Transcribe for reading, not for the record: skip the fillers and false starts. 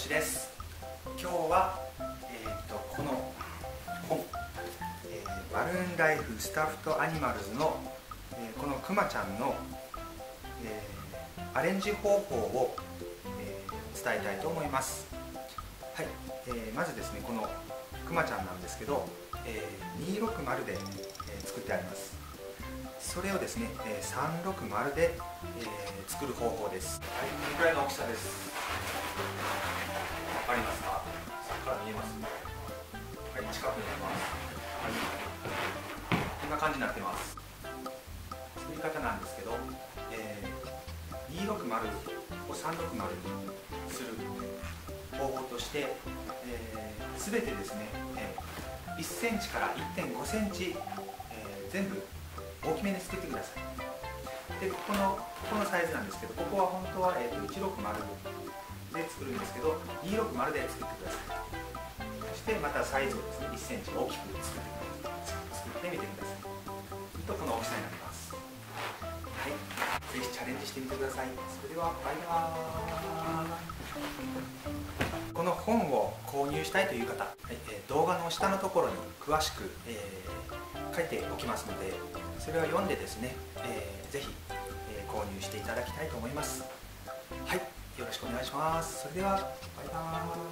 です。今日は、この本、バルーンライフスタッフとアニマルズの、このくまちゃんの、アレンジ方法を、伝えたいと思います。はい、まずですね、このくまちゃんなんですけど、260で、作ってあります。それをですね、360で、作る方法です。はい、これくらいの大きさです。わかりますか？さっきから見えます？はい、近くにあります。はい、こんな感じになってます。作り方なんですけど、260を360にする方法として、全てですね、1センチから1.5センチ、全部大きめに作ってください。で、このサイズなんですけど、ここは本当は、160で作るんですけど、260で作ってください。そしてまたサイズをですね、1センチ大きく作ってみてください。とこの大きさになります。はい、ぜひチャレンジしてみてください。それではバイバーイ。この本を購入したいという方、動画の下のところに詳しく、書いておきますので、それを読んでですね、ぜひ、購入していただきたいと思います。はい、よろしくお願いします。それではバイバーイ。